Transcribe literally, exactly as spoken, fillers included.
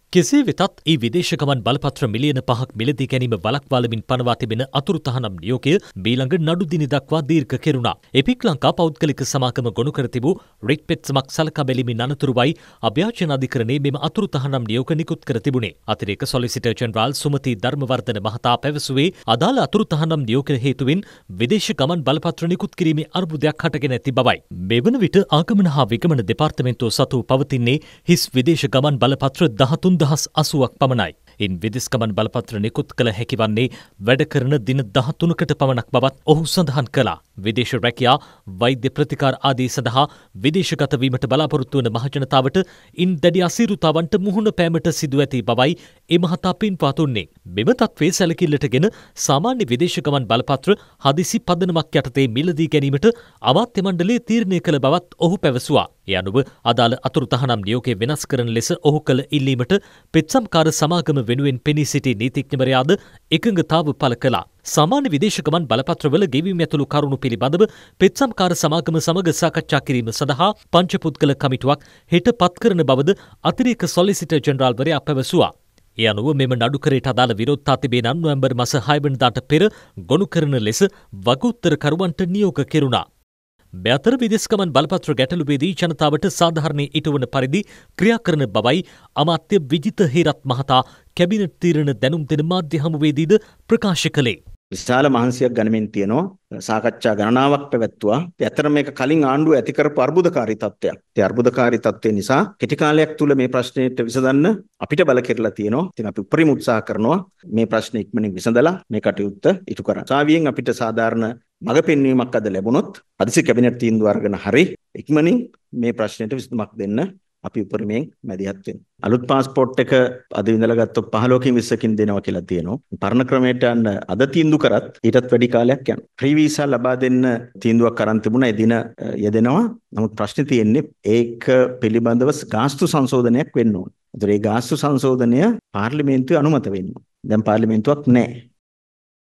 කෙසේ වෙතත් ඒ විදේශ ගමන් බලපත්‍ර මිලියන පහක් මිලදී ගැනීම වළක්වාලමින් පනවා තිබෙන අතුරු තහනම් නියෝගය මීළඟ නඩු දින දක්වා දීර්ඝ කෙරුණා. එපික් ලංකා පෞද්ගලික සමාගම ගොනු කර තිබූ රිට් පෙත්සමක් සලකා බැලීමෙන් අනතුරුවයි අභ්‍යාචන අධිකරණයේ මෙම අතුරු තහනම් නියෝග නිකුත් කර තිබුණේ. අතිරේක සොලිසිටර් ජෙනරාල් සුමති ධර්මවර්ධන මහතා පැවසුවේ අදාළ අතුරු තහනම් නියෝග හේතුවෙන් විදේශ ගමන් බලපත්‍ර නිකුත් කිරීමේ අර්බුදයක් හටගෙන ඇති බවයි. මෙවන විට ආගමන හා විගමන දෙපාර්තමේන්තුව සතු පවතින්නේ හිස් විදේශ ගමන් බලපත්‍ර දහතුන් දහස් අසූවක් පමණයි. ඉන් විදේශ ගමන් බලපත්‍ර නිකුත් කළ හැකි වන්නේ වැඩ කරන දින දහතුනකට පමණක් බවත් ඔහු සඳහන් කළා. විදේශ රැකියා, වෛද්‍ය ප්‍රතිකාර ආදී සඳහා විදේශගත වීමට බලාපොරොත්තු වන මහජනතාවට ඉන් දැඩි අසීරුතාවන්ට මුහුණ පෑමට සිදු ඇති බවයි ඒ මහතා පෙන්වා දුන්නේ. මෙම තත්ත්වයේ සැලකිල්ලටගෙන සාමාන්‍ය විදේශ ගමන් බලපත්‍ර හදිසි පදනමක් යටතේ මිලදී ගැනීමට අමාත්‍ය මණ්ඩලය තීරණය කළ බවත් ඔහු පැවසුවා. ඒ අනුව අදාළ අතුරු තහනම් නියෝගය වෙනස් කරන ලෙස ඔහු කළ ඉල්ලීමට පෙත්සම්කාර සමාගම වෙනුවෙන් පෙනී සිටි නීතිඥවරයාද එකඟතාව පළ කළා. සාමාන්‍ය විදේශ ගමන් බලපත්‍රවල ගෙවීම ඇතුළු කරුණු පිළිබඳව පෙත්සම්කාර සමාගම සමග සාකච්ඡා කිරීම සඳහා පංචපුද්ගල කමිටුවක් හෙට පත් කරන බවද අතිරේක සොලිසිටර් ජෙනරාල්වරයා පැවසුවා. ඒ අනුව මෙම නඩුකරයට අදාළ විරෝධතා තිබේ නම් නොවැම්බර් මාස හය වෙනිදාට පෙර ගොනු කරන ලෙස වගඋත්තරකරුවන්ට නියෝග කෙරුණා. මේ අතර විදේශ ගමන් බලපත්‍ර ගැටලුවේදී ජනතාවට සාධාරණයේ ඉටුවන පරිදි ක්‍රියා කරන බවයි අමාත්‍ය විජිත හේරත් මහතා කැබිනට් තීරණ දැනුම් දෙන මාධ්‍ය හමුවේදීද ප්‍රකාශ කළේ. විශාල මහන්සියක් ගනිමින් තියෙනවා. සාකච්ඡා ගණනාවක් පැවැත්වුවා. ඇත්තට මේක කලින් ආණ්ඩුව ඇති කරපු අර්බුදකාරී තත්ත්වයක්. ඒ අර්බුදකාරී තත්ත්වය නිසා කෙටි කාලයක් තුල මේ ප්‍රශ්නෙට විසඳන්න අපිට බල කෙරලා තියෙනවා. ඉතින් අපි උපරිම උත්සාහ කරනවා මේ ප්‍රශ්නේ ඉක්මනින් විසඳලා මේ කටයුත්ත ඉටු කරන්න. සාවියෙන් අපිට සාධාරණ මඟ පෙන්වීමක් අද ලැබුණොත් අදිසි කැබිනට් තීන්දුව අරගෙන හරි ඉක්මනින් මේ ප්‍රශ්නෙට විසඳුමක් දෙන්න අපි උපරිමයෙන් මැදිහත් වෙනවා. අලුත් පාස්පෝර්ට් එක අද ඉඳලා ගත්තොත් පහළොවකින් විස්සකින් දෙනවා කියලා තියෙනවා. පරණ ක්‍රමයට යන්න අද තීන්දුව කරත් ඊටත් වැඩි කාලයක් යනවා. ෆ්‍රී වීසා ලබා දෙන්න තීන්දුවක් අරන් තිබුණා. ඒ දින යෙදෙනවා. නමුත් ප්‍රශ්නේ තියෙන්නේ ඒක පිළිබඳව ගාස්තු සංශෝධනයක් වෙන්න ඕන. ඒතර ඒ ගාස්තු සංශෝධනය පාර්ලිමේන්තුවේ අනුමත වෙන්න ඕන. දැන් පාර්ලිමේන්තුවක් නැහැ.